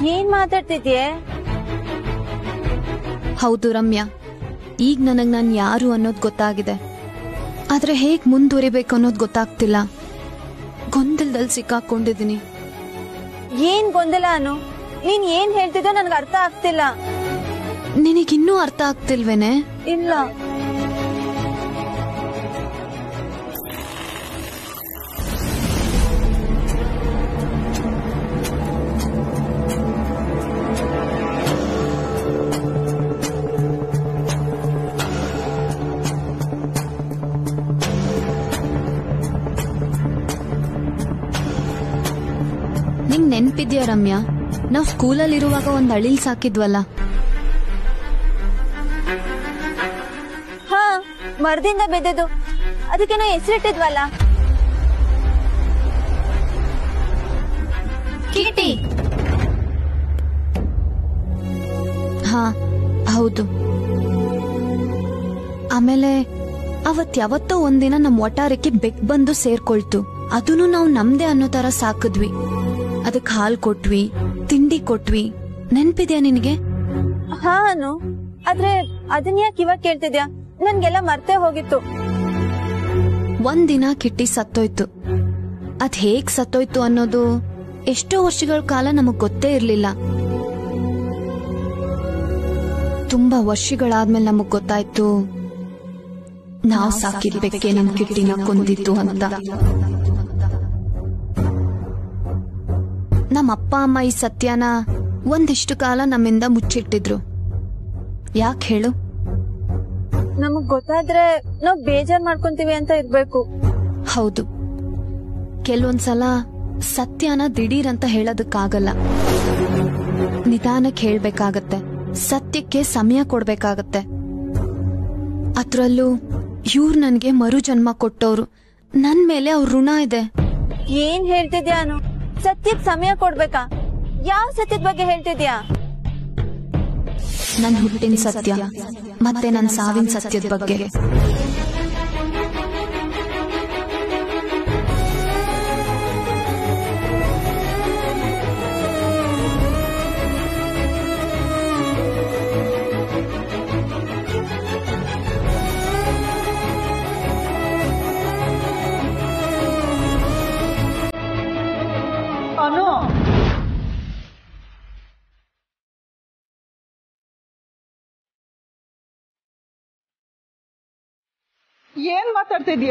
ಏನ್ ಮಾತಾಡ್ತಿದ್ಯೆ? ಹೌದು ರಮ್ಯಾ, ಈಗ ನನಗ್ ನಾನ್ ಯಾರು ಅನ್ನೋದ್ ಗೊತ್ತಾಗಿದೆ. ಆದ್ರೆ ಹೇಗ್ ಮುಂದುವರಿಬೇಕು ಅನ್ನೋದ್ ಗೊತ್ತಾಗ್ತಿಲ್ಲ. ಗೊಂದಲದಲ್ಲಿ ಸಿಕ್ಕಾಕೊಂಡಿದೀನಿ. ಏನ್ ಗೊಂದಲ ಅನು? ನೀನ್ ಏನ್ ಹೇಳ್ತಿದ್ದೋ ನನ್ಗೆ ಅರ್ಥ ಆಗ್ತಿಲ್ಲ. ನಿನಗಿನ್ನೂ ಅರ್ಥ ಆಗ್ತಿಲ್ವೇನೆ? ಇಲ್ಲ. ನಿಂಗ್ ನೆನ್ಪಿದ್ಯಾ ರಮ್ಯಾ, ನಾವ್ ಸ್ಕೂಲಲ್ಲಿರುವಾಗ ಒಂದ್ ಅಳಿಲ್ ಸಾಕಿದ್ವಲ್ಲ? ಹಾ, ಮರದಿಂದ ಬೆದ್ದದು. ಅದಕ್ಕೆ ನಾವು ಹೆಸರಿಟ್ಟಿದ್ವಲ್ಲ, ಕಿಟಿ. ಹಾ ಹೌದು. ಆಮೇಲೆ ಅವತ್ ಒಂದಿನ ನಮ್ ಒಟ್ಟಾರಕ್ಕೆ ಬೆಕ್ ಬಂದು ಸೇರ್ಕೊಳ್ತು. ಅದನ್ನು ನಾವು ನಮ್ದೇ ಅನ್ನೋ ತರ ಸಾಕಿದ್ವಿ. ಅದಕ್ ಹಾಲ್ ಕೊಟ್ವಿ, ತಿಂಡಿ ಕೊಟ್ವಿ. ನೆನ್ಪಿದ್ಯಾ ನಿನಗೆ? ಹಾ ಅನು, ಆದ್ರೆ ಅದನ್ ಯಾಕೆ ಇವಾಗ ಕೇಳ್ತಿದ್ಯಾ? ನನ್ಗೆಲ್ಲ ಮರ್ತೇ ಹೋಗಿತ್ತು. ಒಂದಿನ ಕಿಟ್ಟಿ ಸತ್ತೋಯ್ತು. ಅದ್ ಹೇಗ್ ಸತ್ತೋಯ್ತು ಅನ್ನೋದು ಎಷ್ಟೋ ವರ್ಷಗಳ ಕಾಲ ನಮಗ್ ಗೊತ್ತೇ ಇರ್ಲಿಲ್ಲ. ತುಂಬಾ ವರ್ಷಗಳಾದ್ಮೇಲೆ ನಮಗ್ ಗೊತ್ತಾಯ್ತು ನಾವ್ ಸಾಕಿದ್ ಬೆಕ್ಕೆ ನಮ್ ಕಿಟ್ಟಿನ ಕೊಂದಿತ್ತು ಅಂತ. ನಮ್ಮ ಅಪ್ಪ ಅಮ್ಮ ಈ ಸತ್ಯನ ಒಂದಿಷ್ಟು ಕಾಲ ನಮ್ಮಿಂದ ಮುಚ್ಚಿಟ್ಟಿದ್ರು. ಯಾಕೆ ಹೇಳು? ನಮಗ್ ಗೊತ್ತಾದ್ರೆ ನಾವ್ ಬೇಜಾರ್ ಮಾಡ್ಕೊಂತೀವಿ ಅಂತ ಇರ್ಬೇಕು. ಹೌದು, ಕೆಲವೊಂದ್ಸಲ ಸತ್ಯನ ದಿಢೀರ್ ಅಂತ ಹೇಳೋದಕ್ಕಾಗಲ್ಲ. ನಿಧಾನಕ್ಕೆ ಹೇಳ್ಬೇಕಾಗತ್ತೆ. ಸತ್ಯಕ್ಕೆ ಸಮಯ ಕೊಡ್ಬೇಕಾಗತ್ತೆ. ಅದ್ರಲ್ಲೂ ಇವ್ರು ನನ್ಗೆ ಮರು ಜನ್ಮ ಕೊಟ್ಟವ್ರು. ನನ್ ಮೇಲೆ ಅವ್ರ ಋಣ ಇದೆ. ಏನ್ ಹೇಳ್ತಿದ್ಯಾ ಅನು? ಸತ್ಯಕ್ ಸಮಯ ಕೊಡ್ಬೇಕಾ? ಯಾವ ಸತ್ಯದ ಬಗ್ಗೆ ಹೇಳ್ತಿದ್ಯಾ? ನನ್ ಹುಟ್ಟಿನ ಸತ್ಯ ಮತ್ತೆ ನನ್ ಸಾವಿನ ಸತ್ಯದ ಬಗ್ಗೆ. ಏನ್ ಮಾತಾಡ್ತಿದ್ಯೆ?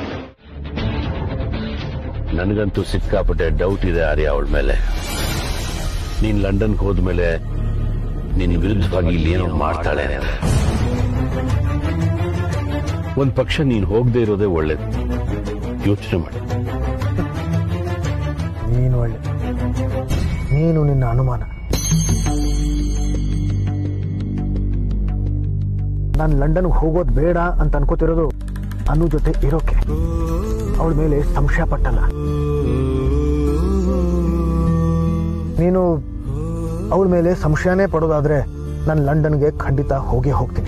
ನನಗಂತೂ ಸಿಕ್ಕಾಪಟ್ಟೆ ಡೌಟ್ ಇದೆ ಆರ್ಯ ಅವಳ ಮೇಲೆ. ನೀನ್ ಲಂಡನ್ಗೆ ಹೋದ್ಮೇಲೆ ನಿನ್ ವಿರುದ್ಧವಾಗಿ ಇಲ್ಲಿ ಏನೋ ಮಾಡ್ತಾಳೆ. ಒಂದ್ ಪಕ್ಷ ನೀನ್ ಹೋಗದೆ ಇರೋದೇ ಒಳ್ಳೇದು. ಯೋಚನೆ ಮಾಡಿ. ನೀನು ಒಳ್ಳೆ, ನೀನು ನಿನ್ನ ಅನುಮಾನ. ನಾನು ಲಂಡನ್ಗೆ ಹೋಗೋದು ಬೇಡ ಅಂತ ಅನ್ಕೋತಿರೋದು ಅನು ಜೊತೆ ಇರೋಕೆ. ಅವಳ ಮೇಲೆ ಸಂಶಯ ಪಟ್ಟಲ್ಲ. ನೀನು ಅವಳ ಮೇಲೆ ಸಂಶಯನೇ ಪಡೋದಾದ್ರೆ ನಾನು ಲಂಡನ್ಗೆ ಖಂಡಿತ ಹೋಗೇ ಹೋಗ್ತೀನಿ.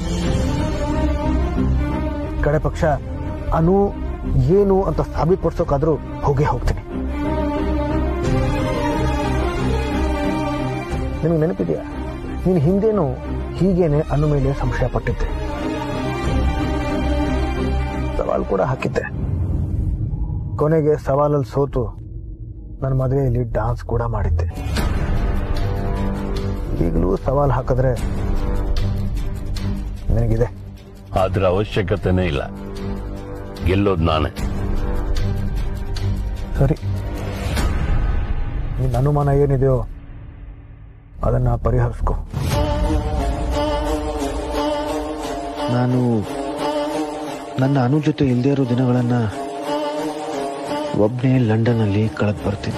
ಕಡೆ ಪಕ್ಷ ಅನು ಏನು ಅಂತ ಸಾಬೀತುಪಡಿಸೋಕಾದ್ರೂ ಹೋಗೇ ಹೋಗ್ತೀನಿ. ನಿನಗೆ ನೆನಪಿದೆಯಾ, ನೀನು ಹಿಂದೇನು ಹೀಗೇನೆ ಅನು ಮೇಲೆ ಸಂಶಯ ಪಟ್ಟಿದ್ದೆ. ಸವಾಲು ಕೂಡ ಹಾಕಿದ್ದೆ. ಕೊನೆಗೆ ಸವಾಲಲ್ಲಿ ಸೋತು ನನ್ನ ಮದುವೆಯಲ್ಲಿ ಡಾನ್ಸ್ ಕೂಡ ಮಾಡಿದ್ದೆ. ಈಗಲೂ ಸವಾಲು ಹಾಕಿದ್ರೆ ನನಗಿದೆ. ಅದ್ರ ಅವಶ್ಯಕತೆನೇ ಇಲ್ಲ. ಗೆಲ್ಲೋದು ನಾನೇ. ಸರಿ, ನಿನ್ನ ಅನುಮಾನ ಏನಿದೆಯೋ ಅದನ್ನ ಪರಿಹರಿಸ್ಕೊ. ನಾನು ನನ್ನ ಅನು ಜೊತೆ ಇಲ್ಲದೆ ಇರೋ ದಿನಗಳನ್ನ ಒಬ್ಬನೇ ಲಂಡನ್ ಅಲ್ಲಿ ಕಳೆದು ಬರ್ತೀನಿ.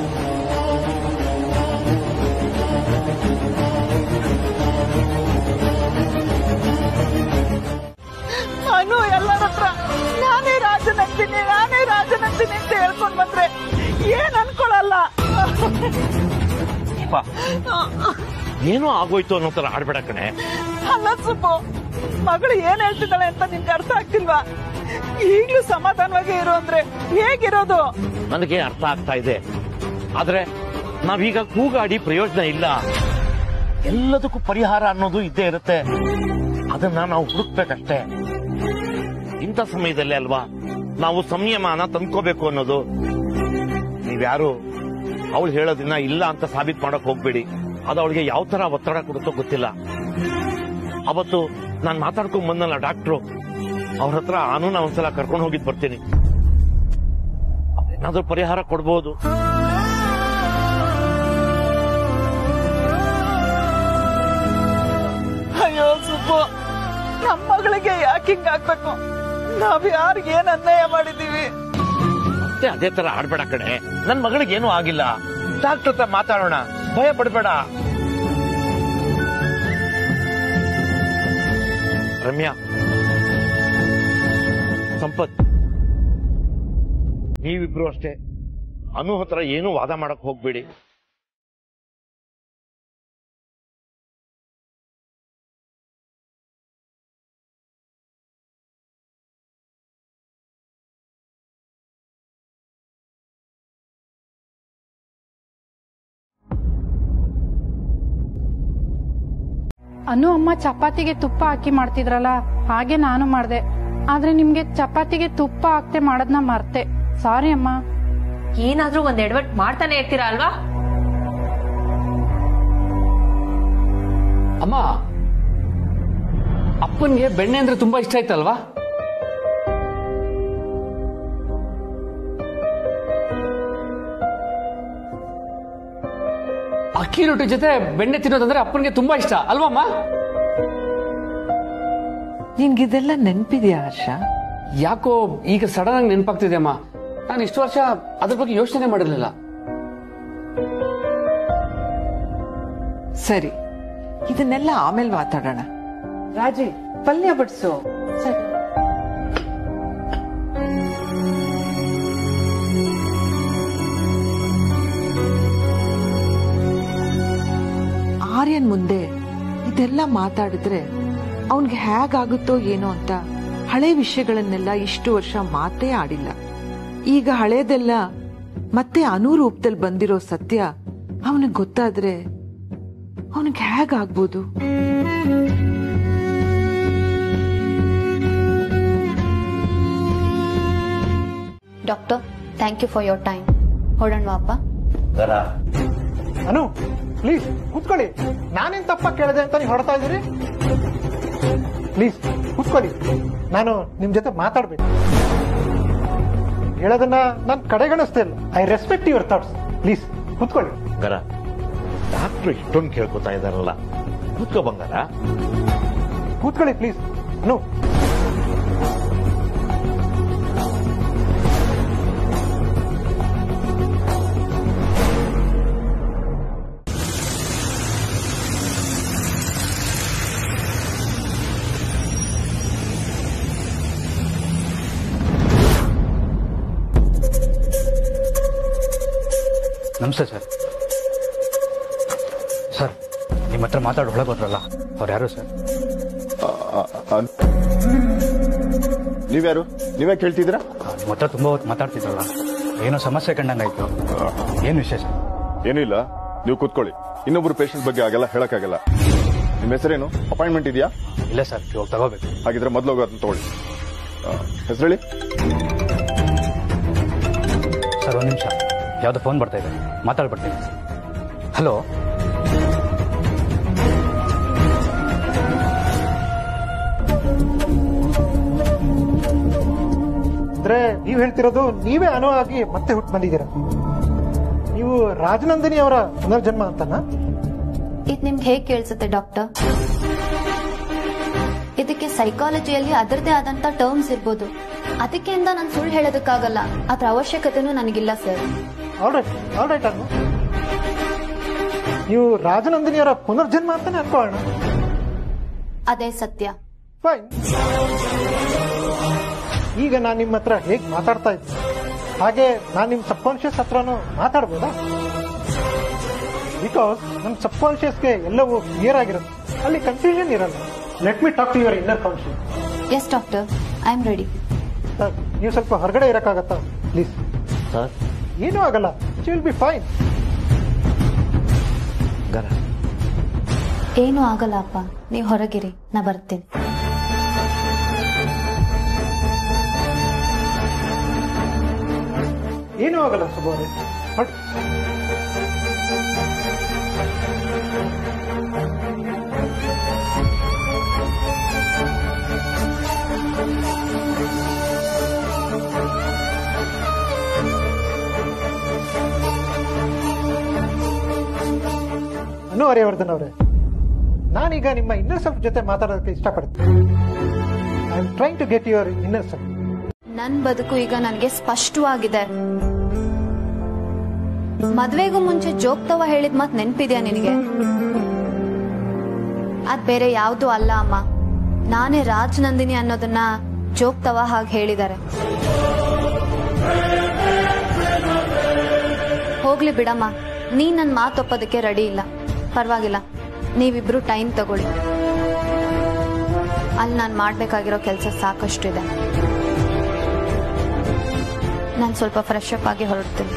ಅನು ಎಲ್ಲರ ಹತ್ರ ನಾನೇ ರಾಜನಂದಿನಿ ಅಂತ ಹೇಳ್ಕೊಂಡ್ ಬಂದ್ರೆ ಏನ್ ಅನ್ಕೊಳಲ್ಲ. ಏನೋ ಆಗೋಯ್ತು ಅನ್ನೋ ತರ ಆಡ್ಬೇಡ ಕಣೆ. ಅಲ್ಲ ಸುಬ್ಬು, ಮಗಳು ಏನ್ ಹೇಳ್ತಿದ್ದಾಳೆ ಅಂತ ನಿನ್ಗೆ ಅರ್ಥ ಆಗ್ತಿಲ್ವಾ? ಈಗ್ಲೂ ಸಮಾಧಾನವಾಗಿ ಇರೋ ಅಂದ್ರೆ ಹೇಗಿರೋದು? ನನಗೆ ಅರ್ಥ ಆಗ್ತಾ ಇದೆ. ಆದ್ರೆ ನಾವೀಗ ಕೂಗಾಡಿ ಪ್ರಯೋಜನ ಇಲ್ಲ. ಎಲ್ಲದಕ್ಕೂ ಪರಿಹಾರ ಅನ್ನೋದು ಇದ್ದೇ ಇರುತ್ತೆ. ಅದನ್ನ ನಾವು ಹುಡುಕ್ಬೇಕಷ್ಟೇ. ಇಂಥ ಸಮಯದಲ್ಲೇ ಅಲ್ವಾ ನಾವು ಸಂಯಮನ ತಂದ್ಕೋಬೇಕು ಅನ್ನೋದು. ನೀವ್ಯಾರು ಅವಳು ಹೇಳೋದಿನ್ನ ಇಲ್ಲ ಅಂತ ಸಾಬೀತ್ ಮಾಡಕ್ ಹೋಗ್ಬೇಡಿ. ಅದು ಅವಳಿಗೆ ಯಾವ ತರ ಒತ್ತಡ ಕೊಡುತ್ತೋ ಗೊತ್ತಿಲ್ಲ. ಅವತ್ತು ನಾನು ಮಾತಾಡ್ಕೊಂಡ್ ಬಂದಲ್ಲ ಡಾಕ್ಟ್ರು, ಅವ್ರ ಹತ್ರ ಆನೂನ ಒಂದ್ಸಲ ಕರ್ಕೊಂಡು ಹೋಗಿದ್ ಬರ್ತೀನಿ. ಏನಾದ್ರೂ ಪರಿಹಾರ ಕೊಡ್ಬೋದು. ಅಯ್ಯೋ ಸುಬ್ಬು, ನಮ್ಮ ಮಗಳಿಗೆ ಯಾಕೆ ಹಿಂಗಾಗ್ಬೇಕು? ನಾವ್ ಯಾರಿಗೆ ಏನ್ ಅನ್ಯಾಯ ಮಾಡಿದೀವಿ? ಮತ್ತೆ ಅದೇ ತರ ಆಡ್ಬೇಡ ಕಡೆ. ನನ್ ಮಗಳಿಗೆ ಏನೂ ಆಗಿಲ್ಲ. ಡಾಕ್ಟರ್ ಹತ್ರ ಮಾತಾಡೋಣ, ಭಯ ಪಡ್ಬೇಡ. ರಮ್ಯಾ, ಸಂಪತ್, ನೀವಿಬ್ರು ಅಷ್ಟೇ ಅನು ಹತ್ರ ಏನೂ ವಾದ ಮಾಡಕ್ ಹೋಗ್ಬೇಡಿ. ಅನು ಅಮ್ಮ ಚಪಾತಿಗೆ ತುಪ್ಪ ಹಾಕಿ ಮಾಡ್ತಿದ್ರಲ್ಲ, ಹಾಗೆ ನಾನು ಮಾಡ್ದೆ. ಆದ್ರೆ ನಿಮ್ಗೆ ಚಪಾತಿಗೆ ತುಪ್ಪ ಹಾಕ್ತೆ ಮಾಡೋದ್ನ ಮರ್ತೆ. ಸಾರಿ ಅಮ್ಮ. ಏನಾದ್ರೂ ಒಂದ್ ಎಡವಟ್ ಮಾಡ್ತಾನೆ ಇರ್ತೀರಾ ಅಲ್ವಾ? ಅಮ್ಮ, ಅಪ್ಪನ್ಗೆ ಬೆಣ್ಣೆ ಅಂದ್ರೆ ತುಂಬಾ ಇಷ್ಟ ಆಯ್ತಲ್ವಾ? ಅಕ್ಕಿ ರೊಟ್ಟಿ ಜೊತೆ ಬೆಣ್ಣೆ ತಿನ್ನೋದಂದ್ರೆ ಅಪ್ಪನ್ಗೆ ತುಂಬಾ ಇಷ್ಟ ಅಲ್ವಮ್ಮ? ನಿನ್ಗಿದೆಲ್ಲ ನೆನ್ಪಿದ್ಯಾ ಹರ್ಷ? ಯಾಕೋ ಈಗ ಸಡನ್ ಆಗಿ ನೆನಪಾಗ್ತಿದೆ ಅಮ್ಮ. ನಾನು ಇಷ್ಟು ವರ್ಷ ಅದ್ರ ಬಗ್ಗೆ ಯೋಚನೆ ಮಾಡಿರ್ಲಿಲ್ಲ. ಸರಿ, ಇದನ್ನೆಲ್ಲ ಆಮೇಲೆ ಮಾತಾಡೋಣ. ರಾಜಿ, ಪಲ್ಯ ಬಡ್ಸು. ಸರಿ. ಆರ್ಯನ್ ಮುಂದೆ ಇದೆಲ್ಲ ಮಾತಾಡಿದ್ರೆ ಅವನ್ಗೆ ಹೇಗಾಗುತ್ತೋ ಏನೋ ಅಂತ ಹಳೆ ವಿಷಯಗಳನ್ನೆಲ್ಲ ಇಷ್ಟು ವರ್ಷ ಮಾತೇ ಆಡಿಲ್ಲ. ಈಗ ಹಳೇದೆಲ್ಲ ಮತ್ತೆ ಅನುರೂಪದಲ್ಲಿ ಬಂದಿರೋ ಸತ್ಯ ಅವನಿಗೆ ಗೊತ್ತಾದ್ರೆ ಅವನಿಗೆ ಹೇಗಾಗ್ಬೋದು? Doctor, thank you for your time. ಹೊರಡೋಣವಾ ಅಪ್ಪ? ಅನು, ಪ್ಲೀಸ್ ಕೂತ್ಕೊಳ್ಳಿ. ನಾನೇನ್ ತಪ್ಪ ಕೇಳಿದೆ ಅಂತ ನೀವು ಹೊರಡ್ತಾ ಇದ್ದೀರಿ? ಪ್ಲೀಸ್ ಕೂತ್ಕೊಳ್ಳಿ, ನಾನು ನಿಮ್ ಜೊತೆ ಮಾತಾಡ್ಬೇಕು. ಹೇಳೋದನ್ನ ನಾನು ಕಡೆಗಣಿಸ್ತಾ ಇಲ್ಲ. I respect your thoughts. Please ಕೂತ್ಕೊಳ್ಳಿ. ಬಂಗಾರ, ಡಾಕ್ಟ್ರು ಇಷ್ಟೊಂದು ಕೇಳ್ಕೊತಾ ಇದಾರಲ್ಲ, ಕೂತ್ಕೋ ಬಂಗಾರ. ಕೂತ್ಕೊಳ್ಳಿ ಪ್ಲೀಸ್. ಅನು, ನಮಸ್ತೆ ಸರ್. ಸರ್, ನಿಮ್ಮ ಹತ್ರ ಮಾತಾಡೋ ಒಳಗೆ ಹೋದ್ರಲ್ಲ, ಅವ್ರು ಯಾರು ಸರ್? ನೀವ್ಯಾರು? ನೀವೇ ಕೇಳ್ತಿದ್ದೀರಾ? ನಿಮ್ಮ ಹತ್ರ ತುಂಬಾ ಹೊತ್ತು ಮಾತಾಡ್ತಿದ್ರಲ್ಲ, ಏನೋ ಸಮಸ್ಯೆ ಕಂಡಂಗಾಯ್ತು. ಏನು ವಿಷಯ ಸರ್? ಏನೂ ಇಲ್ಲ, ನೀವು ಕೂತ್ಕೊಳ್ಳಿ. ಇನ್ನೊಬ್ರು ಪೇಷಂಟ್ ಬಗ್ಗೆ ಆಗೆಲ್ಲ ಹೇಳಕ್ಕಾಗಲ್ಲ. ನಿಮ್ಮ ಹೆಸರೇನು? ಅಪಾಯಿಂಟ್ಮೆಂಟ್ ಇದೆಯಾ? ಇಲ್ಲ ಸರ್, ಇವಾಗ ತಗೋಬೇಕು. ಹಾಗಿದ್ರೆ ಮೊದಲು ಹೋಗಿ ಅದನ್ನ ತಗೊಳ್ಳಿ. ಹೆಸರೇಳಿ ಸರ್. ಒಂದು ನಿಮಿಷ, ಯಾವ್ದೋ ಫೋನ್ ಬರ್ತಾ ಇದೆ, ಮಾತಾಡ್ಬಿಡ್ತೀನಿ. ಹಲೋ, ಅಂದ್ರೆ ನೀವ್ ಹೇಳ್ತಿರೋದು ನೀವೇ ಅನು ಆಗಿ ಮತ್ತೆ ಹುಟ್ಟು ಬಂದಿದ್ದೀರಾ? ನೀವು ರಾಜನಂದಿನಿ ಅವರ ಪುನರ್ಜನ್ಮ ಅಂತನಾ? ಇದು ನಿಮ್ಗೆ ಹೇಗೆ ಕೇಳಿಸುತ್ತೆ ಡಾಕ್ಟರ್? ಇದಕ್ಕೆ ಸೈಕಾಲಜಿಯಲ್ಲಿ ಅದರದೇ ಆದಂತ ಟರ್ಮ್ಸ್ ಇರ್ಬೋದು. ಅದಕ್ಕೆ ನಾನು ಸುಳ್ಳು ಹೇಳೋದಕ್ಕಾಗಲ್ಲ. ಅದ್ರ ಅವಶ್ಯಕತೆನೂ ನನಗಿಲ್ಲ ಸರ್. ಆಲ್ರೈಟ್ ಅನ್ನು ನೀವು ರಾಜನಂದಿನಿಯವರ ಪುನರ್ಜನ್ಮ ಅಂತಾನೆ ಅನ್ಕೊಳ್ಳೋಣ. ಅದೇ ಸತ್ಯ. ಫೈನ್. ಈಗ ನಾನು ನಿಮ್ಮ ಹತ್ರ ಹೇಗ್ ಮಾತಾಡ್ತಾ ಇದ್ದೀನಿ ಹಾಗೆ ನಾನು ನಿಮ್ ಸಬ್ ಕಾನ್ಶಿಯಸ್ ಹತ್ರನೂ ಮಾತಾಡ್ಬೋದಾ? ಬಿಕಾಸ್ ನಮ್ ಸಬ್ ಕಾನ್ಶಿಯಸ್ಗೆ ಎಲ್ಲವೂ ಕ್ಲಿಯರ್ ಆಗಿರುತ್ತೆ, ಅಲ್ಲಿ ಕನ್ಫ್ಯೂಷನ್ ಇರಲ್ಲ. Let me talk to your inner conscious. Yes doctor, I am ready. Sir, ನೀವು ಸ್ವಲ್ಪ ಹೊರಗಡೆ ಇರಕ್ಕಾಗತ್ತಾ ಪ್ಲೀಸ್? ಸರ್, ಏನೂ ಆಗಲ್ಲ, ಶಿ ವಿಲ್ ಬಿ ಫೈನ್. ಗರ ಏನೂ ಆಗಲ್ಲ ಅಪ್ಪ, ನೀವು ಹೊರಗಿರಿ, ನಾ ಬರ್ತೀನಿ. ಏನೂ ಆಗಲ್ಲ ಸುಬ್ಬು ಅವರೇ, ಹೊರಡಿ. ಅನು ಹರಿವರ್ಧನ್ ಅವರೇ, ನಾನೀಗ ನಿಮ್ಮ ಇನ್ನರ್ ಸೆಲ್ಫ್ ಜೊತೆ ಮಾತಾಡೋದಕ್ಕೆ ಇಷ್ಟಪಡ್ತೀನಿ. I am trying to get your inner self. ನನ್ ಬದುಕು ಈಗ ನನಗೆ ಸ್ಪಷ್ಟವಾಗಿದೆ. ಮದ್ವೆಗೂ ಮುಂಚೆ ಜೋಗ್ತವ ಹೇಳಿದ ಮಾತ್ ನೆನ್ಪಿದ್ಯಾ ನಿನಗೆ? ಅದ್ ಬೇರೆ ಯಾವ್ದು ಅಲ್ಲ ಅಮ್ಮ, ನಾನೇ ರಾಜನಂದಿನಿ ಅನ್ನೋದನ್ನ ಜೋಗ್ತವ ಹಾಗೆ ಹೇಳಿದ್ದಾರೆ. ಹೋಗ್ಲಿ ಬಿಡಮ್ಮ, ನೀನ್ ನನ್ ಮಾತೊಪ್ಪೋದಕ್ಕೆ ರೆಡಿ ಇಲ್ಲ. ಪರವಾಗಿಲ್ಲ, ನೀವಿಬ್ರು ಟೈಮ್ ತಗೊಳ್ಳಿ. ಅಲ್ಲಿ ನಾನು ಮಾಡ್ಬೇಕಾಗಿರೋ ಕೆಲಸ ಸಾಕಷ್ಟು ಇದೆ. ನಾನು ಸ್ವಲ್ಪ ಫ್ರೆಶ್ ಅಪ್ ಆಗಿ ಹೊರಡ್ತೀನಿ.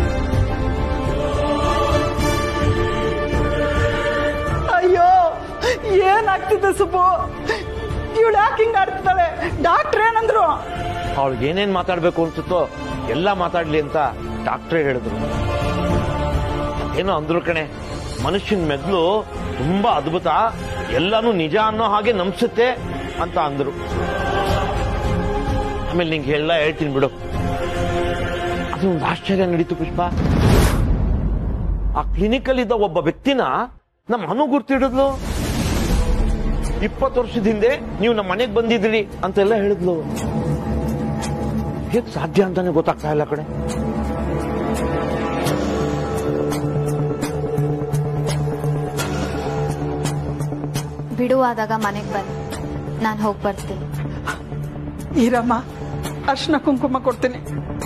ಅಯ್ಯೋ, ಏನಾಗ್ತಿದೆ ಸುಬ್ಬು? ಇವಳು ಯಾಕೆ ಹಿಂಗ ಆಡ್ತಿದ್ದಾಳೆ? ಡಾಕ್ಟರ್ ಏನಂದ್ರು? ಅವಳಿಗೆ ಏನೇನ್ ಮಾತಾಡ್ಬೇಕು ಅನ್ಸುತ್ತೋ ಎಲ್ಲ ಮಾತಾಡ್ಲಿ ಅಂತ ಡಾಕ್ಟ್ರೇ ಹೇಳಿದ್ರು. ಏನೋ ಅಂದ್ರು ಕಣೆ, ಮನುಷ್ಯನ ಮೆದುಳು ತುಂಬಾ ಅದ್ಭುತ, ಎಲ್ಲಾನು ನಿಜ ಅನ್ನೋ ಹಾಗೆ ನಂಬಿಸುತ್ತೆ ಅಂತ ಅಂದ್ರು. ಆಮೇಲೆ ನಿಂಗೆ ಹೇಳ್ತೀನಿ ಬಿಡು. ಅದು ಒಂದು ಆಶ್ಚರ್ಯ ನಡೀತು ಪುಷ್ಪ. ಆ ಕ್ಲಿನಿಕಲ್ ಇದ್ದ ಒಬ್ಬ ವ್ಯಕ್ತಿನ ನಮ್ಮ ಅನು ಗುರ್ತಿಡಿದ್ಲು. 20 ವರ್ಷದ ಹಿಂದೆ ನೀವು ನಮ್ಮ ಮನೆಗೆ ಬಂದಿದ್ರಿ ಅಂತೆಲ್ಲ ಹೇಳಿದ್ಲು. ಹೇಗ್ ಸಾಧ್ಯ ಅಂತಾನೆ ಗೊತ್ತಾಗ್ತಾ ಇಲ್ಲ ಕಡೆ. ಬಿಡುವಾದಾಗ ಮನೆಗೆ ಬನ್ನಿ, ನಾನು ಹೋಗಿ ಬರ್ತೀನಿ. ಈರಮ್ಮ, ಅರ್ಶಿನ ಕುಂಕುಮ ಕೊಡ್ತೀನಿ.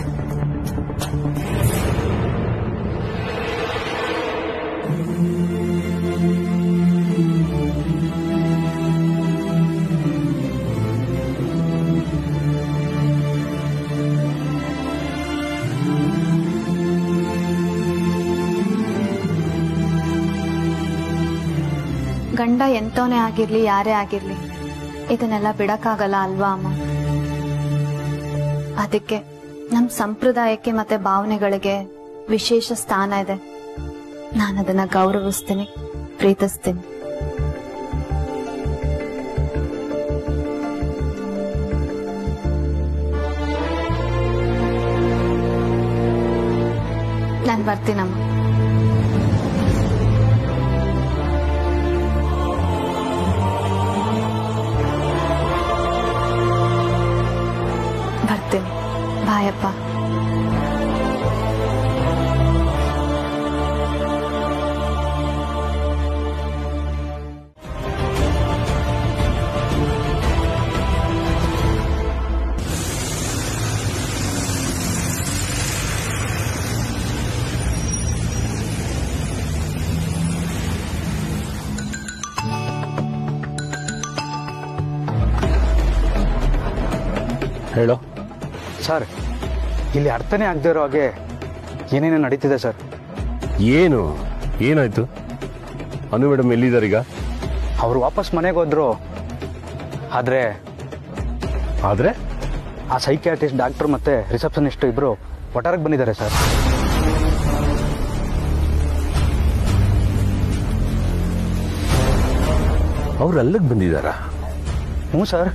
ಗಂಡ ಎಂತವನೇ ಆಗಿರ್ಲಿ, ಯಾರೇ ಆಗಿರ್ಲಿ, ಇದನ್ನೆಲ್ಲ ಬಿಡಕ್ಕಾಗಲ್ಲ ಅಲ್ವಾ ಅಮ್ಮ? ಅದಕ್ಕೆ ನಮ್ ಸಂಪ್ರದಾಯಕ್ಕೆ ಮತ್ತೆ ಭಾವನೆಗಳಿಗೆ ವಿಶೇಷ ಸ್ಥಾನ ಇದೆ. ನಾನು ಅದನ್ನ ಗೌರವಿಸ್ತೀನಿ, ಪ್ರೀತಿಸ್ತೀನಿ. ನಾನು ಬರ್ತೀನಮ್ಮ. ಬರ್ತೀನಿ. ಬಾಯಪ್ಪ. ಹೇಳೋ ಸರ್, ಇಲ್ಲಿ ಅರ್ಥನೇ ಆಗದೆ ಇರೋ ಹಾಗೆ ಏನೇನೋ ನಡೀತಿದೆ ಸರ್. ಏನಾಯ್ತು? ಅನು ಮೇಡಮ್ ಎಲ್ಲಿದ್ದಾರೆ ಈಗ? ಅವರು ವಾಪಸ್ ಮನೆಗೆ ಹೋದ್ರು. ಆದ್ರೆ ಆ ಸೈಕಿಯಾಟ್ರಿಸ್ಟ್ ಡಾಕ್ಟರ್ ಮತ್ತೆ ರಿಸೆಪ್ಷನಿಸ್ಟ್ ಇಬ್ರು ಒಟ್ಟಾರಕ್ಕೆ ಬಂದಿದ್ದಾರೆ ಸರ್. ಅವ್ರು ಅಲ್ಲಿಗೆ ಬಂದಿದ್ದಾರಾ? ಹ್ಞೂ ಸರ್.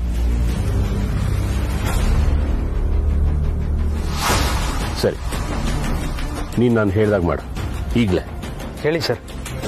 ಸರಿ, ನೀನು ನಾನು ಹೇಳ್ದಾಗ ಮಾಡು ಈಗಲೇ. ಹೇಳಿ ಸರ್.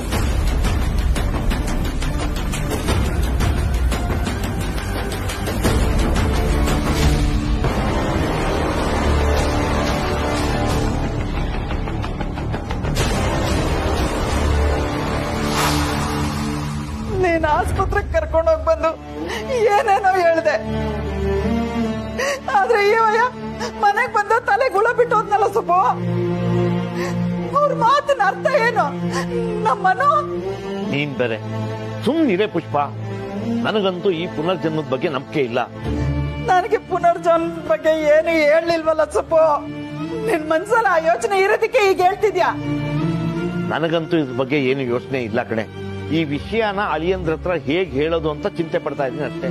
ನೀನ್ ಆಸ್ಪತ್ರೆಗೆ ಕರ್ಕೊಂಡೋಗಿ ಬಂದು ಏನೇನೋ ಹೇಳ್ದೆ. ಆದ್ರೆ ಇವಯ್ಯ ಮನೆಗ್ ಬಂದ ತಲೆ ಗುಳ ಬಿಟ್ಟು ಹೋದ್ನಲ್ಲ ಸುಬ್ಬು. ಅವ್ರ ಮಾತಿನ ಅರ್ಥ ಏನು? ನಮ್ಮನು ನೀನ್ ಬೇರೆ ಸುಮ್ಮನಿರೇ ಪುಷ್ಪ. ನನಗಂತೂ ಈ ಪುನರ್ಜನ್ಮದ ಬಗ್ಗೆ ನಂಬಿಕೆ ಇಲ್ಲ. ನನಗೆ ಪುನರ್ಜನ್ಮದ ಬಗ್ಗೆ ಏನು ಹೇಳಲಿಲ್ವಲ್ಲ ಸುಬ್ಬು. ನಿನ್ ಮನ್ಸಲ್ಲ ಆ ಯೋಚನೆ ಇರೋದಕ್ಕೆ ಈಗ ಹೇಳ್ತಿದ್ಯಾ? ನನಗಂತೂ ಇದ್ರ ಬಗ್ಗೆ ಏನು ಯೋಚನೆ ಇಲ್ಲ ಕಣೆ. ಈ ವಿಷಯನ ಅಳಿಯಂದ್ರ ಹತ್ರ ಹೇಗ್ ಹೇಳೋದು ಅಂತ ಚಿಂತೆ ಪಡ್ತಾ ಇದ್ದೀನಿ ಅಷ್ಟೇ.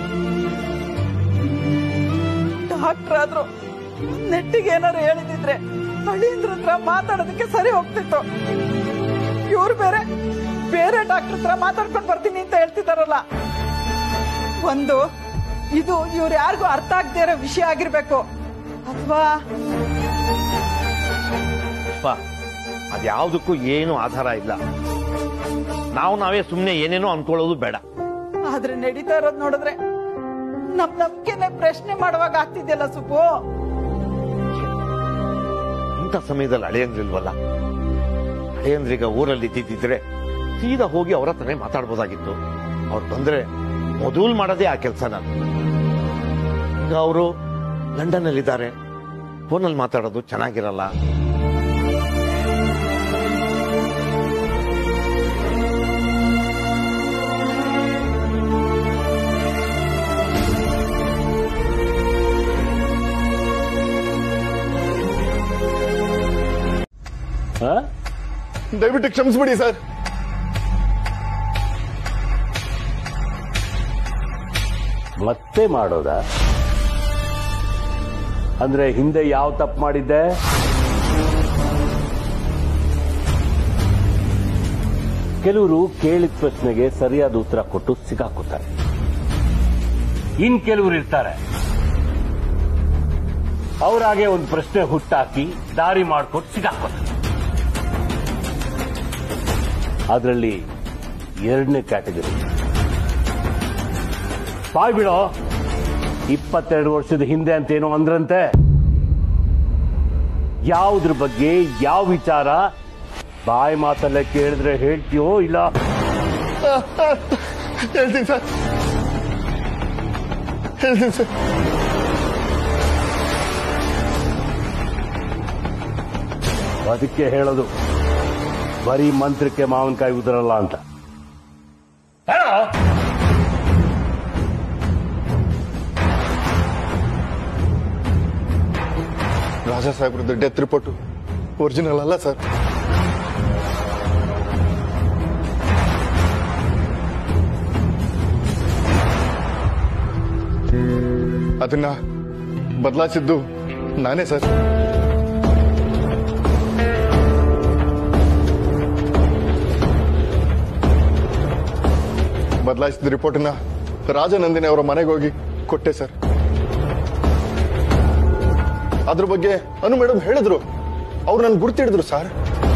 ಡಾಕ್ಟರ್ ಆದ್ರೂ ನೆಟ್ಟಿಗೆ ಏನಾರು ಹೇಳಿದಿದ್ರೆ ಅಳಿಯಂದ್ರ ಹತ್ರ ಮಾತಾಡೋದಕ್ಕೆ ಸರಿ ಹೋಗ್ತಿತ್ತು. ಇವ್ರು ಬೇರೆ ಡಾಕ್ಟರ್ ಹತ್ರ ಮಾತಾಡ್ಕೊಂಡು ಬರ್ತೀನಿ ಅಂತ ಹೇಳ್ತಿದಾರಲ್ಲ. ಒಂದು ಇದು ಇವ್ರು ಯಾರಿಗೂ ಅರ್ಥ ಆಗದೆ ಇರೋ ವಿಷಯ ಆಗಿರ್ಬೇಕು, ಅಥವಾ ಅದ್ಯಾವುದಕ್ಕೂ ಏನು ಆಧಾರ ಇಲ್ಲ. ನಾವೇ ಸುಮ್ನೆ ಏನೇನೋ ಅನ್ಕೊಳ್ಳೋದು ಬೇಡ. ಆದ್ರೆ ನಡೀತಾ ಇರೋದು ನೋಡಿದ್ರೆ ನಮ್ ನಂಬಿಕೆನೆ ಪ್ರಶ್ನೆ ಮಾಡುವಾಗ ಆಗ್ತಿದ್ಯಲ್ಲ ಸುಬ್ಬು. ಇಂಥ ಸಮಯದಲ್ಲಿ ಅಳಿಯಂದ್ರಿಲ್ವಲ್ಲ. ಅಳಿಯಂದ್ರೀಗ ಊರಲ್ಲಿ ಇದ್ದಿದ್ರೆ ಸೀದಾ ಹೋಗಿ ಅವ್ರ ಹತ್ರನೇ ಮಾತಾಡ್ಬೋದಾಗಿತ್ತು. ಅವ್ರು ಬಂದ್ರೆ ಮೊದಲು ಮಾಡೋದೇ ಆ ಕೆಲಸ. ನಾನು ಈಗ ಅವರು ಲಂಡನ್ ಅಲ್ಲಿದ್ದಾರೆ, ಫೋನಲ್ಲಿ ಮಾತಾಡೋದು ಚೆನ್ನಾಗಿರಲ್ಲ. ದಯವಿಟ್ಟು ಕ್ಷಮಿಸ್ಬಿಡಿ ಸರ್. ಮತ್ತೆ ಮಾಡೋದಾ? ಅಂದ್ರೆ ಹಿಂದೆ ಯಾವ ತಪ್ಪು ಮಾಡಿದ್ದೆ? ಕೆಲವರು ಕೇಳಿದ ಪ್ರಶ್ನೆಗೆ ಸರಿಯಾದ ಉತ್ತರ ಕೊಟ್ಟು ಸಿಕ್ಕಾಕೋತಾರೆ. ಇನ್ ಕೆಲವರು ಇರ್ತಾರೆ, ಅವರಾಗೆ ಒಂದು ಪ್ರಶ್ನೆ ಹುಟ್ಟಾಕಿ ದಾರಿ ಮಾಡ್ಕೊಟ್ಟು ಸಿಕ್ಕಾಕೋತಾರೆ. ಅದರಲ್ಲಿ ಎರಡನೇ ಕ್ಯಾಟಗರಿ. ಬಾಯ್ ಬಿಡೋ, 22 ವರ್ಷದ ಹಿಂದೆ ಅಂತೇನೋ ಅಂದ್ರಂತೆ. ಯಾವುದ್ರ ಬಗ್ಗೆ ಯಾವ ವಿಚಾರ ಬಾಯಿ ಮಾತಲ್ಲೇ ಕೇಳಿದ್ರೆ ಹೇಳ್ತೀಯೋ ಇಲ್ಲ? ಹೇಳ್ತೀನಿ ಸರ್, ಹೇಳ್ತೀನಿ ಸರ್. ಅದಕ್ಕೆ ಹೇಳೋದು ಬರೀ ಮಂತ್ರಕ್ಕೆ ಮಾವಿನಕಾಯಿ ಉದುರಲ್ಲ ಅಂತ. ರಾಜಾ ಸಾಹೇಬ್ರದ್ದು ಡೆತ್ ರಿಪೋರ್ಟ್ ಒರಿಜಿನಲ್ ಅಲ್ಲ ಸರ್. ಅದನ್ನ ಬದಲಾಯಿಸಿದ್ದು ನಾನೇ ಸರ್. ಬದಲಾಯಿಸಿದ ರಿಪೋರ್ಟ್ನ ರಾಜನಂದಿನಿ ಅವರ ಮನೆಗೆ ಹೋಗಿ ಕೊಟ್ಟೆ ಸರ್. ಅದ್ರ ಬಗ್ಗೆ ಅನು ಮೇಡಮ್ ಹೇಳಿದ್ರು, ಅವ್ರು ನನ್ ಗುರ್ತಿಡಿದ್ರು ಸರ್.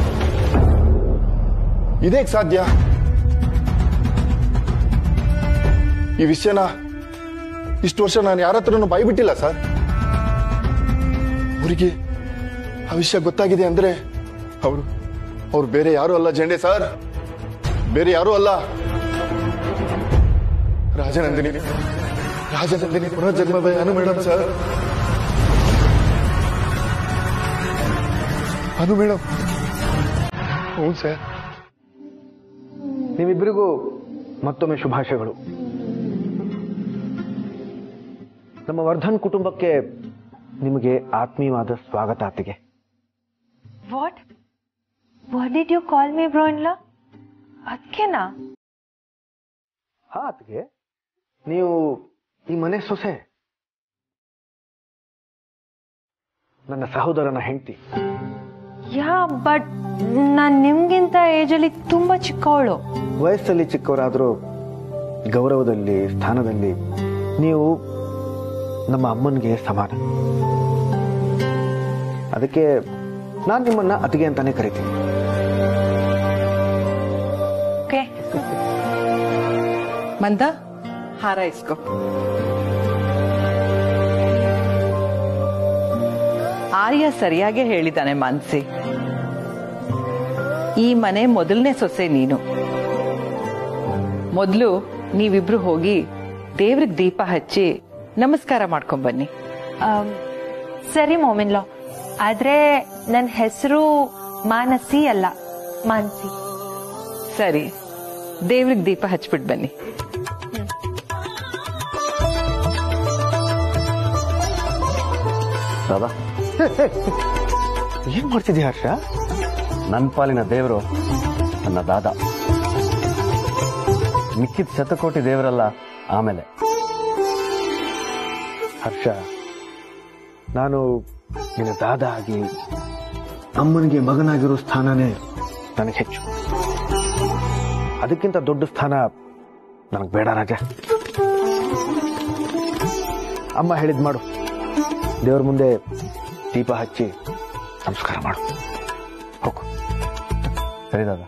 ಇದೇಗ್ ಸಾಧ್ಯ? ಈ ವಿಷಯನ ಇಷ್ಟು ವರ್ಷ ನಾನು ಯಾರ ಹತ್ರನೂ ಬಾಯಿ ಬಿಟ್ಟಿಲ್ಲ ಸರ್. ಅವರಿಗೆ ಆ ವಿಷಯ ಗೊತ್ತಾಗಿದೆ ಅಂದ್ರೆ ಅವ್ರು ಬೇರೆ ಯಾರು ಅಲ್ಲ ಜೆಂಡೆ ಸರ್, ಬೇರೆ ಯಾರು ಅಲ್ಲ. ರಾಜನಂದಿನಿ ಪುನರ್ಜನ್ಮ Anu madam sir. Anu madam. ಹ್ಞೂ ಸರ್. ನಿಮ್ಮಿಬ್ಬರಿಗೂ ಮತ್ತೊಮ್ಮೆ ಶುಭಾಶಯಗಳು. ನಮ್ಮ ವರ್ಧನ್ ಕುಟುಂಬಕ್ಕೆ ನಿಮಗೆ ಆತ್ಮೀಯವಾದ ಸ್ವಾಗತ. ಅತ್ತಿಗೆ. What did you call me bro-in-law? ಅದಕ್ಕೆನಾ? ಹಾ ಅತ್ತಿಗೆ, ನೀವು ಈ ಮನೆ ಸೊಸೆ, ನನ್ನ ಸಹೋದರನ ಹೆಂಡತಿ. ಯಾ, ಬಟ್ ನಾನ್ ನಿಮ್ಗಿಂತ ಏಜಲ್ಲಿ ತುಂಬಾ ಚಿಕ್ಕವಳು. ವಯಸ್ಸಲ್ಲಿ ಚಿಕ್ಕವರಾದ್ರೂ ಗೌರವದಲ್ಲಿ, ಸ್ಥಾನದಲ್ಲಿ ನೀವು ನಮ್ಮ ಅಮ್ಮನಿಗೆ ಸಮಾನ. ಅದಕ್ಕೆ ನಾನು ನಿಮ್ಮನ್ನ ಅತಿಗೆ ಅಂತಾನೆ ಕರಿತೀನಿ. ಮಂದ, ಹಾರೈಸ್ಕೊ. ಆರ್ಯ ಸರಿಯಾಗಿ ಹೇಳಿದ್ದಾನೆ ಮಾನ್ಸಿ. ಈ ಮನೆ ಮೊದಲನೇ ಸೊಸೆ ನೀನು. ಮೊದಲು ನೀವಿಬ್ರು ಹೋಗಿ ದೇವ್ರಿಗೆ ದೀಪ ಹಚ್ಚಿ ನಮಸ್ಕಾರ ಮಾಡ್ಕೊಂಡ್ ಬನ್ನಿ. ಸರಿ ಮಾಮಿನ್-ಲಾ, ಆದ್ರೆ ನನ್ನ ಹೆಸರು ಮಾನಸಿ ಅಲ್ಲ, ಮಾನ್ಸಿ. ಸರಿ, ದೇವ್ರಿಗೆ ದೀಪ ಹಚ್ಬಿಟ್ ಬನ್ನಿ. ಏನ್ ಮಾಡ್ತಿದ್ಯಾ ಹರ್ಷ? ನನ್ನ ಪಾಲಿನ ದೇವರು ನನ್ನ ದಾದ. ಮಿಕ್ಕಿದ ಶತಕೋಟಿ ದೇವರಲ್ಲ ಆಮೇಲೆ. ಹರ್ಷ, ನಾನು ನಿನ್ನ ದಾದ ಆಗಿ ಅಮ್ಮನಿಗೆ ಮಗನಾಗಿರೋ ಸ್ಥಾನನೇ ನನಗೆ ಹೆಚ್ಚು. ಅದಕ್ಕಿಂತ ದೊಡ್ಡ ಸ್ಥಾನ ನನಗೆ ಬೇಡ ರಾಜ. ಅಮ್ಮ ಹೇಳಿದ್ ಮಾಡು. ದೇವ್ರ ಮುಂದೆ ದೀಪ ಹಚ್ಚಿ ನಮಸ್ಕಾರ ಮಾಡು. ಹೋಗು. ಸರಿ ದಾದ.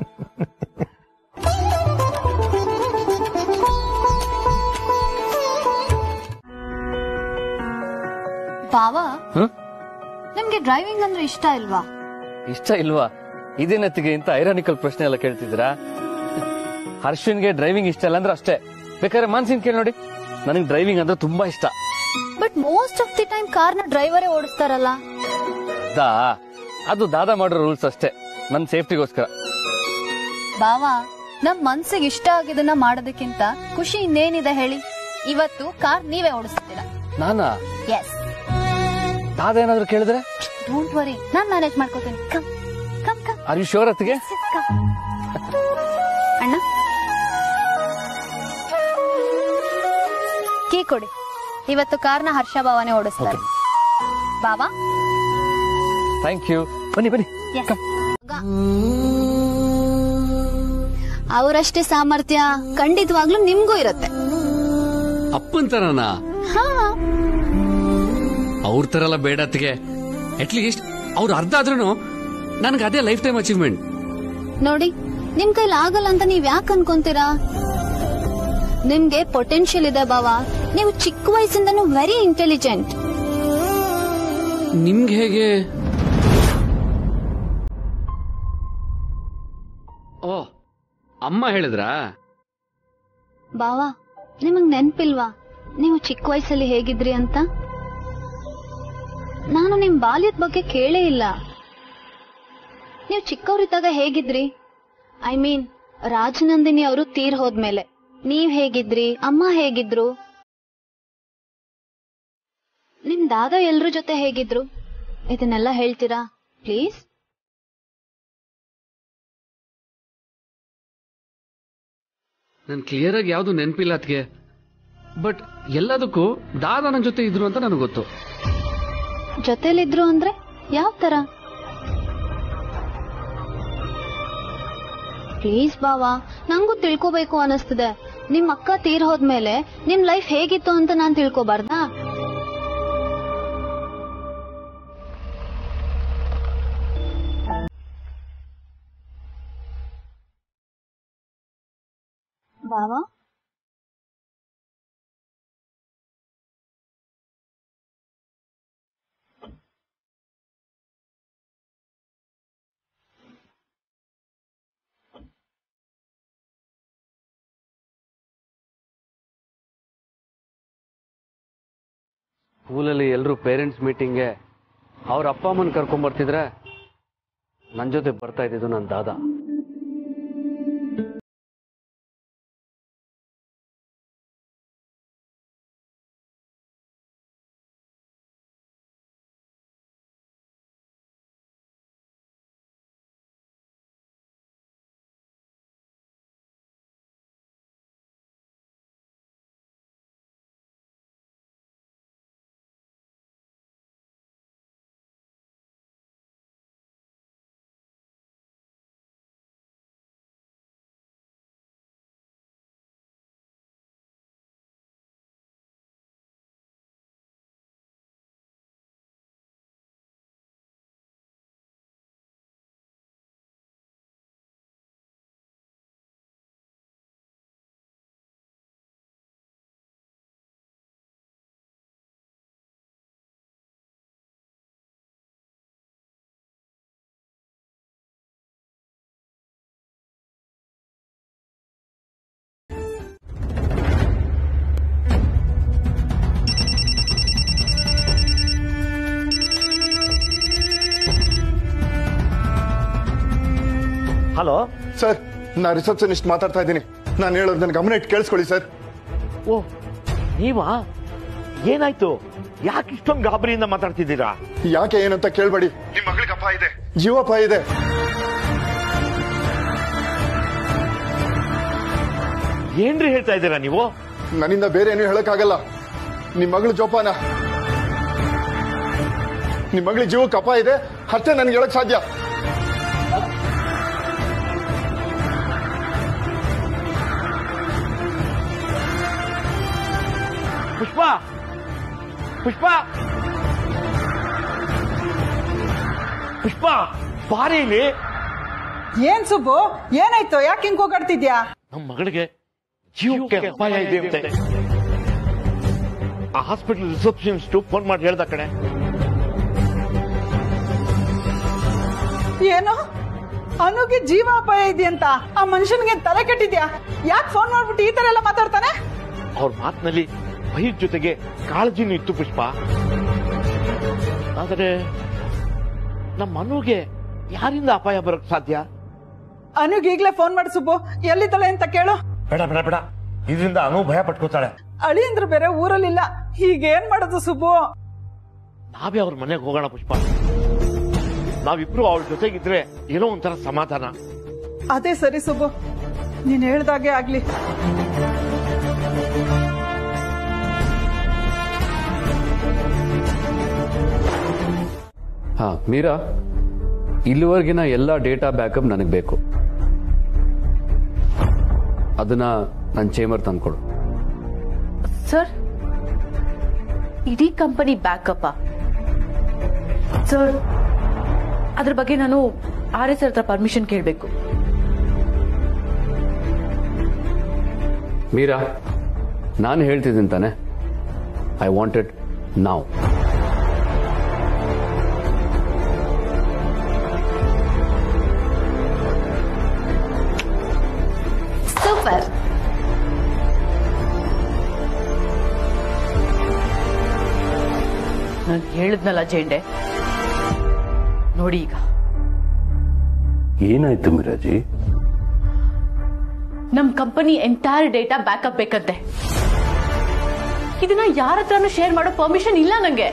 ಬಾವಾ, ನಿಮ್ಗೆ ಡ್ರೈವಿಂಗ್ ಅಂದ್ರೆ ಇಷ್ಟ ಇಲ್ವಾ? ಇಷ್ಟ ಇಲ್ವಾ? ಇದೇನತ್ತಿಗೆ ಇಂತ ಐರಾನಿಕಲ್ ಪ್ರಶ್ನೆ ಎಲ್ಲ ಕೇಳ್ತಿದ್ದೀರಾ? ಹರ್ಷನ್ಗೆ ಡ್ರೈವಿಂಗ್ ಇಷ್ಟ ಇಲ್ಲ ಅಂದ್ರೆ ಅಷ್ಟೇ. ಬೇಕಾದ್ರೆ ಮಾನ್ಸಿನ್ ಕೇಳಿ ನೋಡಿ, ನನಗೆ ಡ್ರೈವಿಂಗ್ ಅಂದ್ರೆ ತುಂಬಾ ಇಷ್ಟ. But most of the time ಕಾರ್ನ ಡ್ರೈವರೇ ಓಡಿಸ್ತಾರಲ್ಲ. ಅದು ದಾದ ಮಾಡೋ ರೂಲ್ಸ್ ಅಷ್ಟೇ, ನನ್ನ ಸೇಫ್ಟಿಗೋಸ್ಕರ. ಬಾವಾ, ನಮ್ ಮನ್ಸಿಗೆ ಇಷ್ಟ ಆಗಿದ್ದನ್ನ ಮಾಡೋದಕ್ಕಿಂತ ಖುಷಿ ಇನ್ನೇನಿದೆ ಹೇಳಿ? ಇವತ್ತು ಕಾರ್ ನೀವೇ ಓಡಿಸ್ತೀರಾ. ನಾನಾ? ಎಸ್. ದಾದ ಏನಾದ್ರು ಕೇಳಿದ್ರೆ? ಡೋಂಟ್ ವರಿ, ನಾನ್ ಮ್ಯಾನೇಜ್ ಮಾಡ್ಕೋತೀನಿ. Come come come. Are you sure ಅತ್ತಿಗೆ? ಅಣ್ಣ, ಕೀ ಕೊಡಿ. ಇವತ್ತು ಕಾರ್ನ ಹರ್ಷ ಬಾವಾನೇ ಓಡಿಸ್ತಾರೆ. ಬಾವಾ, ಥ್ಯಾಂಕ್ ಯು. ಬನ್ನಿ ಬನ್ನಿ. ಅವರಷ್ಟೇ ಸಾಮರ್ಥ್ಯ ಖಂಡಿತವಾಗ್ಲೂ ನಿಮ್ಗೂ ಇರುತ್ತೆ. ಅಪ್ಪನ್ ತರನಾ? ಅವ್ರ ತರ ಎಲ್ಲ ಬೇಡ ಅತ್ತಿಗೆ. ಅಟ್ಲೀಸ್ಟ್ ಅವ್ರು ಅರ್ಧ ಆದ್ರೂ ನನ್ಗೆ ಅದೇ ಲೈಫ್ ಟೈಮ್ ಅಚೀವ್ಮೆಂಟ್. ನೋಡಿ, ನಿಮ್ ಕೈಲಿ ಆಗಲ್ಲ ಅಂತ ನೀವ್ ಯಾಕೆ ಅನ್ಕೊಂತೀರಾ? ನಿಮ್ಗೆ ಪೊಟೆನ್ಶಿಯಲ್ ಇದೆ ಬಾವಾ. ನೀವು ಚಿಕ್ಕ ವಯಸ್ಸಿಂದನೂ ವೆರಿ ಇಂಟೆಲಿಜೆಂಟ್. ನಿಮ್ಗೆ ಹೇಗೆ? ಓ, ಅಮ್ಮ ಹೇಳಿದ್ರಾ? ಬಾವಾ, ನಿಮಗ್ ನೆನ್ಪಿಲ್ವಾ ನೀವು ಚಿಕ್ಕ ವಯಸ್ಸಲ್ಲಿ ಹೇಗಿದ್ರಿ ಅಂತ? ನಾನು ನಿಮ್ ಬಾಲ್ಯದ ಬಗ್ಗೆ ಕೇಳೇ ಇಲ್ಲ. ನೀವು ಚಿಕ್ಕವರಿದ್ದಾಗ ಹೇಗಿದ್ರಿ? ಐ ಮೀನ್, ರಾಜನಂದಿನಿ ಅವರು ತೀರ್ ಹೋದ್ಮೇಲೆ ನೀವ್ ಹೇಗಿದ್ರಿ? ಅಮ್ಮ ಹೇಗಿದ್ರು? ನಿಮ್ ದಾದ ಎಲ್ರ ಜೊತೆ ಹೇಗಿದ್ರು? ಇದನ್ನೆಲ್ಲ ಹೇಳ್ತೀರಾ ಪ್ಲೀಸ್? ನನ್ ಕ್ಲಿಯರ್ ಆಗಿ ಯಾವ್ದು ನೆನಪಿಲ್ಲ ಅದ್ಗೆ. ಬಟ್ ಎಲ್ಲದಕ್ಕೂ ದಾದ ನನ್ನ ಜೊತೆ ಇದ್ರು ಅಂತ ನನಗೆ ಗೊತ್ತು. ಜೊತೆಲಿದ್ರು ಅಂದ್ರೆ ಯಾವ ತರ? ಪ್ಲೀಸ್ ಬಾವಾ, ನಂಗೂ ತಿಳ್ಕೋಬೇಕು ಅನಿಸ್ತಿದೆ. ನಿಮ್ ಅಕ್ಕ ತೀರ್ ಹೋದ್ಮೇಲೆ ನಿಮ್ ಲೈಫ್ ಹೇಗಿತ್ತು ಅಂತ ನಾನ್ ತಿಳ್ಕೊಬಾರ್ದಾ? ಬಾವಾ, ಸ್ಕೂಲಲ್ಲಿ ಎಲ್ಲರೂ ಪೇರೆಂಟ್ಸ್ ಮೀಟಿಂಗ್ಗೆ ಅವ್ರ ಅಪ್ಪ ಅಮ್ಮನ ಕರ್ಕೊಂಡ್ ಬರ್ತಿದ್ರೆ ನನ್ನ ಜೊತೆ ಬರ್ತಾ ಇದ್ದಿದ್ದು ನನ್ನ ದಾದ. ಹಲೋ ಸರ್, ನಾ ರಿಸೆಪ್ಷನಿಸ್ಟ್ ಮಾತಾಡ್ತಾ ಇದ್ದೀನಿ. ನಾನು ಹೇಳೋದು ನನ್ನ ಗಮನ ಇಟ್ಟು ಕೇಳಿಸ್ಕೊಳ್ಳಿ ಸರ್. ಓ, ನೀವಾ? ಏನಾಯ್ತು? ಯಾಕೆ ಇಷ್ಟೊಂದು ಗಾಬರಿಯಿಂದ ಮಾತಾಡ್ತಿದ್ದೀರಾ? ಯಾಕೆ ಏನಂತ ಕೇಳ್ಬೇಡಿ. ನಿಮ್ಮ ಮಗಳಿಗೆ ಅಪಾಯ ಇದೆ, ಜೀವಾಪಾಯ ಇದೆ. ಏನ್ರಿ ಹೇಳ್ತಾ ಇದ್ದೀರಾ ನೀವು? ನನ್ನಿಂದ ಬೇರೆ ಏನು ಹೇಳಕ್ಕಾಗಲ್ಲ. ನಿಮ್ ಮಗಳು ಜೋಪಾನ, ನಿಮ್ ಮಗಳಿಗೆ ಜೀವಕ್ಕೆ ಅಪಾಯ ಇದೆ, ಅಷ್ಟೇ ನನ್ಗೆ ಹೇಳಕ್ ಸಾಧ್ಯ. ಪುಷ್ಪ, ಪುಷ್ಪ, ಪುಷ್ಪ, ಬಾರಿ ಇಲ್ಲಿ. ಏನ್ ಸುಬ್ಬು, ಏನಾಯ್ತು? ಯಾಕೆ ಹಿಂಗ್ ಹೋಗಾಡ್ತಿದ್ಯಾ? ನಮ್ಮ ಮಗಳಿಗೆ ಜೀವಕ್ಕೆ ಅಪಾಯ ಇದೆ ಅಂತೆ. ಆ ಹಾಸ್ಪಿಟಲ್ ರಿಸೆಪ್ಷನಿಸ್ಟ್ ಫೋನ್ ಮಾಡಿ ಹೇಳ್ದ ಕಡೆ. ಏನು ಅನುಗೆ ಜೀವ ಅಪಾಯ ಇದೆಯಂತ? ಆ ಮನುಷ್ಯನಿಗೆ ತಲೆ ಕೆಟ್ಟಿದ್ಯಾ? ಯಾಕೆ ಫೋನ್ ಮಾಡ್ಬಿಟ್ಟು ಈ ತರ ಎಲ್ಲ ಮಾತಾಡ್ತಾನೆ? ಅವ್ರ ಮಾತಿನಲ್ಲಿ ಭಯದ ಜೊತೆಗೆ ಕಾಳಜಿನೂ ಇತ್ತು ಪುಷ್ಪ. ಆದರೆ ನಮ್ಮ ಅನುಗೆ ಯಾರಿಂದ ಅಪಾಯ ಬರೋಕ್ ಸಾಧ್ಯ? ಅನುಗ್ ಈಗ್ಲೇ ಫೋನ್ ಮಾಡಿ ಸುಬ್ಬು, ಎಲ್ಲಿದ್ದಾಳೆ ಅಂತ ಕೇಳು. ಬೇಡ ಬೇಡ ಬೇಡ, ಇದರಿಂದ ಅನು ಭಯ ಪಟ್ಕೋತಾಳೆ. ಅಳಿಯಂದ್ರು ಬೇರೆ ಊರಲ್ಲಿಲ್ಲ, ಹೀಗೇನ್ ಮಾಡೋದು ಸುಬ್ಬು? ನಾವೇ ಅವ್ರ ಮನೆಗೆ ಹೋಗೋಣ ಪುಷ್ಪ. ನಾವಿಬ್ರು ಅವಳ ಜೊತೆಗಿದ್ರೆ ಏನೋ ಒಂಥರ ಸಮಾಧಾನ. ಅದೇ ಸರಿ ಸುಬ್ಬು, ನೀನ್ ಹೇಳ್ದಾಗೆ ಆಗ್ಲಿ. ಹಾ ಮೀರಾ, ಇಲ್ಲಿವರೆಗಿನ ಎಲ್ಲ ಡೇಟಾ ಬ್ಯಾಕಪ್ ನನಗೆ ಬೇಕು. ಅದನ್ನ ನನ್ನ ಚೇಂಬರ್ ತಂದ್ಕೊಡು. ಸರ್, ಇಡೀ ಕಂಪನಿ ಬ್ಯಾಕಪ್ ಸರ್? ಅದ್ರ ಬಗ್ಗೆ ನಾನು RS ಹತ್ರ ಪರ್ಮಿಷನ್ ಕೇಳಬೇಕು. ಮೀರಾ, ನಾನು ಹೇಳ್ತಿದ್ದೀನಿ ತಾನೆ, I want it now. Super. ನಾನು ಹೇಳಿದ್ನಲ್ಲ ಜೆಂಡೆ, ನೋಡಿ ಈಗ ಏನಾಯ್ತು ಮಿರಾಜಿ? ನಮ್ ಕಂಪನಿ ಎಂಟೈರ್ ಡೇಟಾ ಬ್ಯಾಕಪ್ ಬೇಕಂತೆ. ಇದನ್ನ ಯಾರ ಹತ್ರನೂ ಶೇರ್ ಮಾಡೋ ಪರ್ಮಿಷನ್ ಇಲ್ಲ ನಂಗೆ.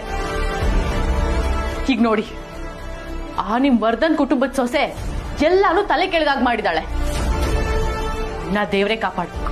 ಈಗ ನೋಡಿ, ನಿಮ್ ವರ್ಧನ್ ಕುಟುಂಬದ ಸೊಸೆ ಎಲ್ಲಾನು ತಲೆ ಕೆಳಗಾಗಿ ಮಾಡಿದಾಳೆ. ನಾ ದೇವ್ರೆ ಕಾಪಾಡ್ಬೇಕು.